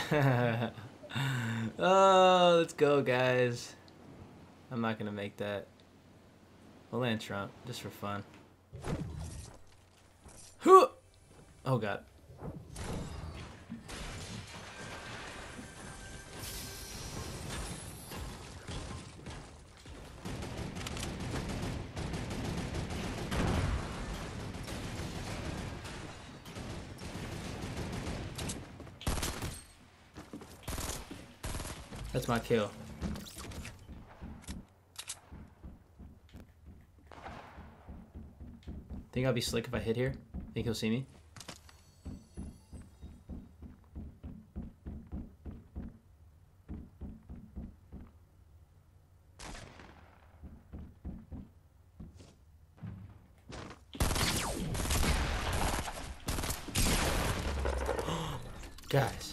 Oh, let's go, guys. I'm not gonna make that. We'll land Trump just for fun. Oh god. That's my kill. Think I'll be slick if I hit here? Think he'll see me? Guys.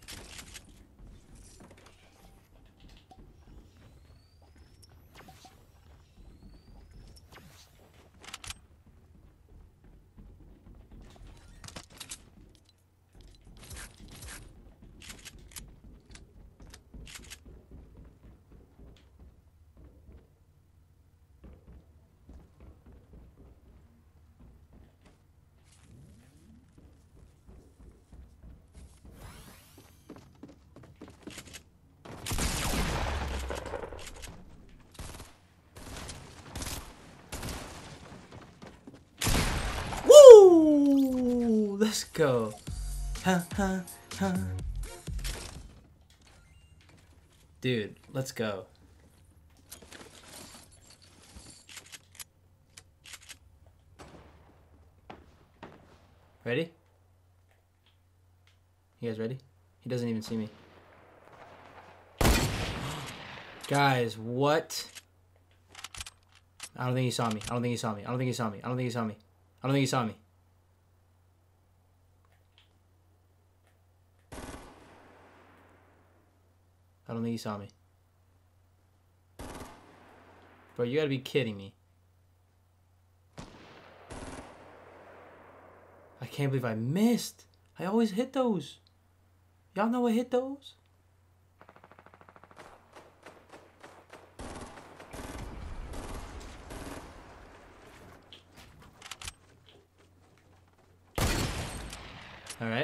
Woo! Let's go. Dude, let's go. Ready? You guys ready? He doesn't even see me. Guys, what? I don't think he saw me. I don't think he saw me. I don't think he saw me. I don't think he saw me. I don't think he saw me. I don't think he saw me. Bro, you gotta be kidding me. I can't believe I missed. I always hit those. Y'all know I hit those? All right.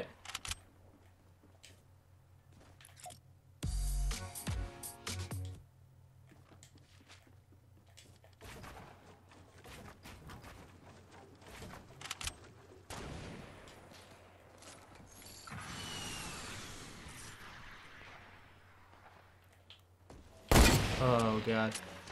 Oh, God.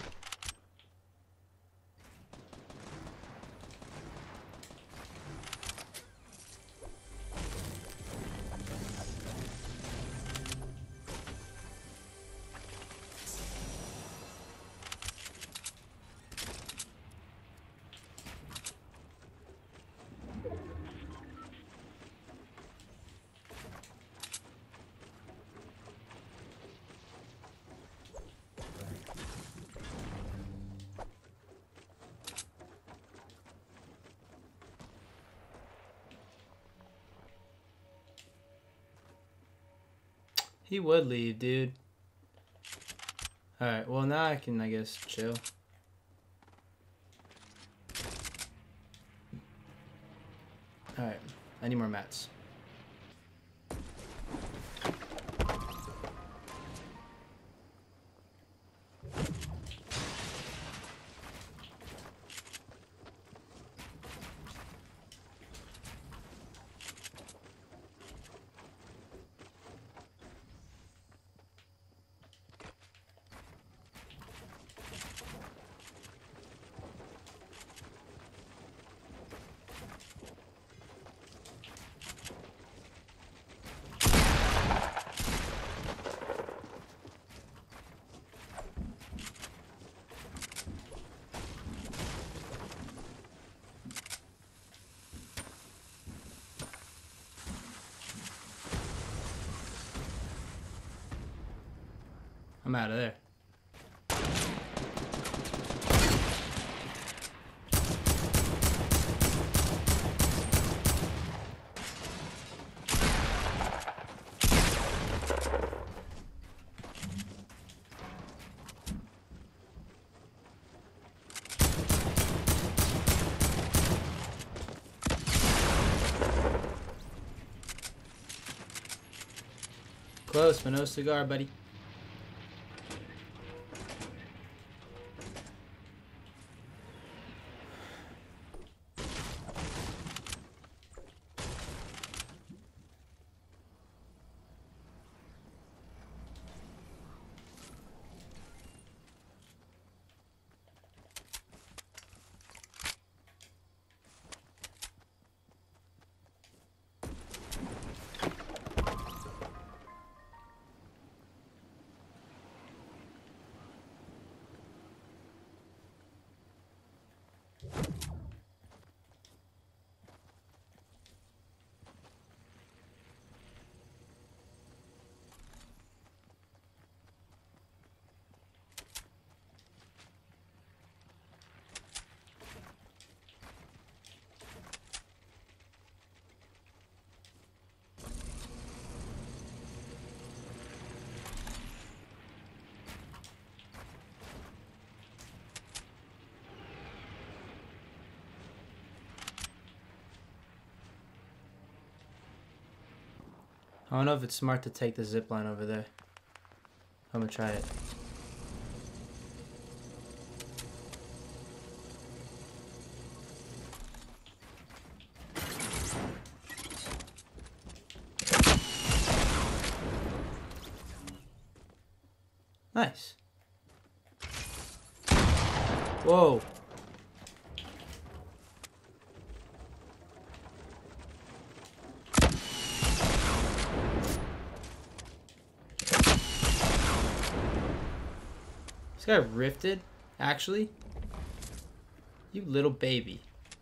He would leave, dude. Alright, well now I can, I guess, chill. Alright, I need more mats. I'm out of there. close, but no cigar, buddy. I don't know if it's smart to take the zip line over there. I'm gonna try it. Nice. Whoa. This guy rifted, actually? You little baby.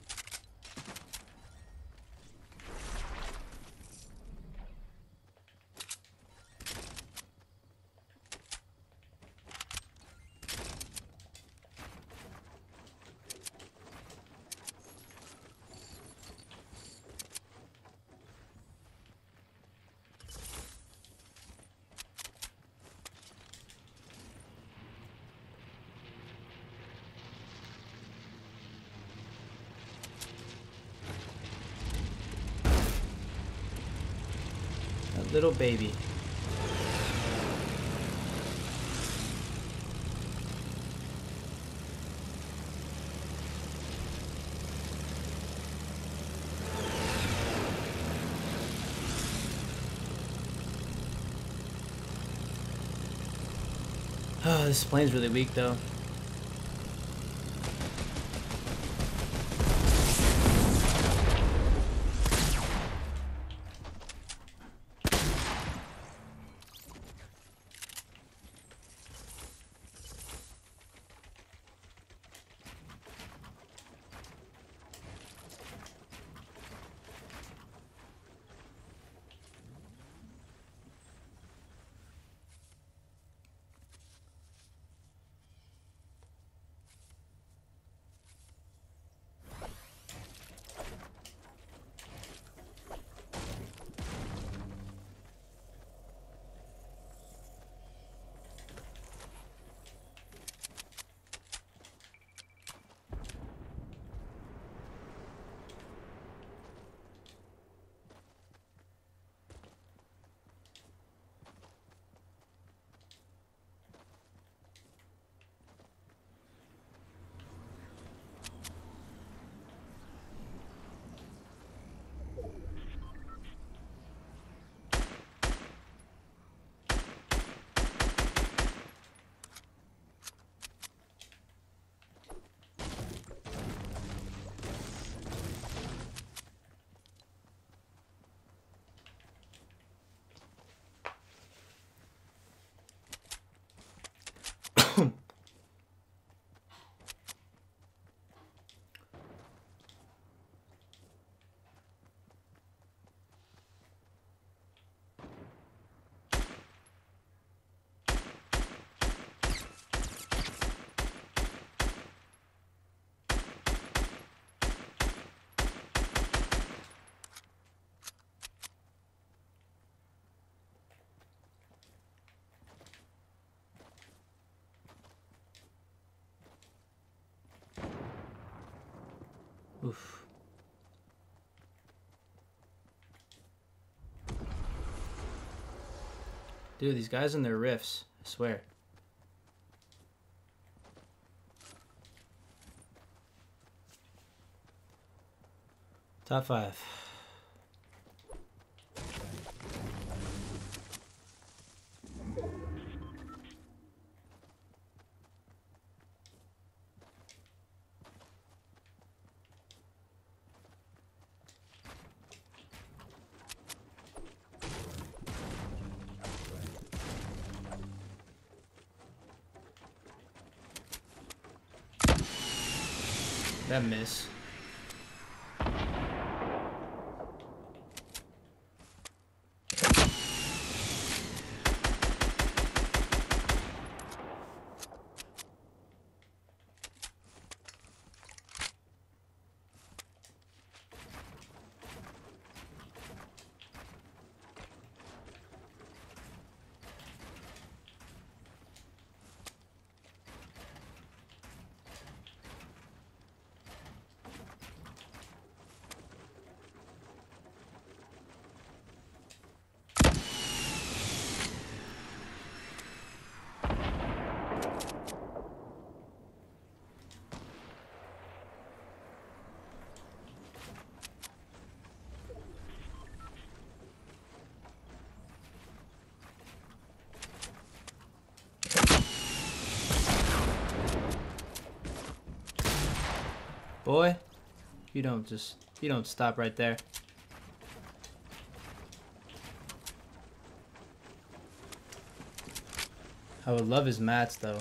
Little baby. Oh, this plane's really weak though. Oof. Dude, these guys and their riffs, I swear. Top 5. That miss. Boy, you don't stop right there. I would love his mats though.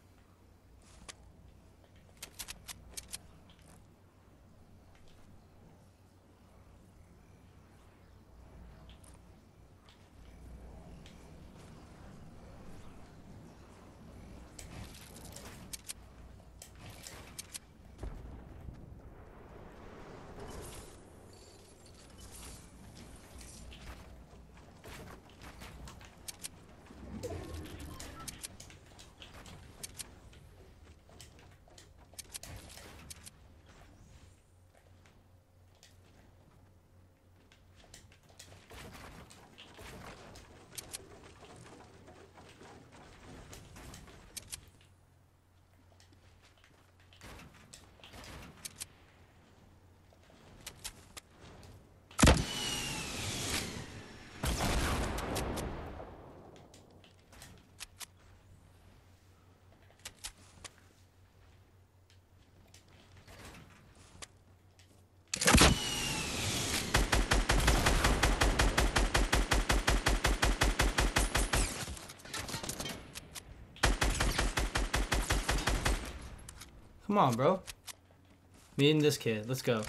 Come on, bro. Me and this kid. Let's go.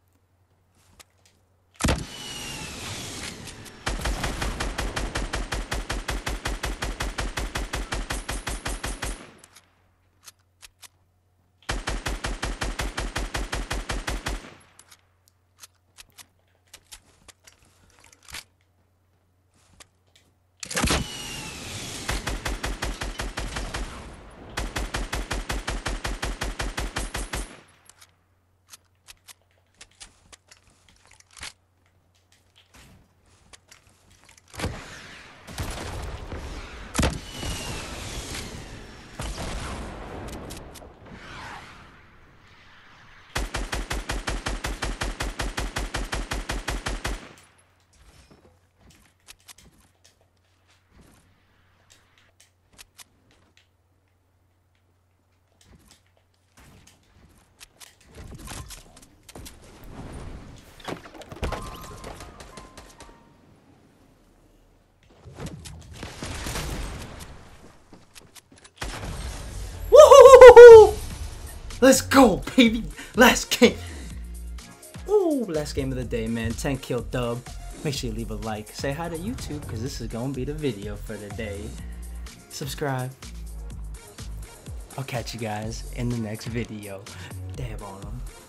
Let's go, baby. Last game. Ooh, last game of the day, man. 10 kill dub. Make sure you leave a like. Say hi to YouTube, because this is going to be the video for the day. Subscribe. I'll catch you guys in the next video. Dab on them.